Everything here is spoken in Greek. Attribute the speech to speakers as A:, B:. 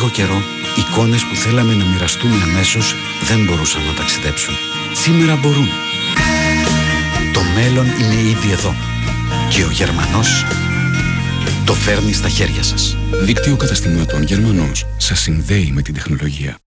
A: λίγο καιρό, εικόνες που θέλαμε να μοιραστούμε αμέσως δεν μπορούσαν να ταξιδέψουν. Σήμερα μπορούν. Το μέλλον είναι ήδη εδώ. Και ο Γερμανός το φέρνει στα χέρια σας.
B: Δίκτυο καταστημάτων Γερμανός σας συνδέει με την τεχνολογία.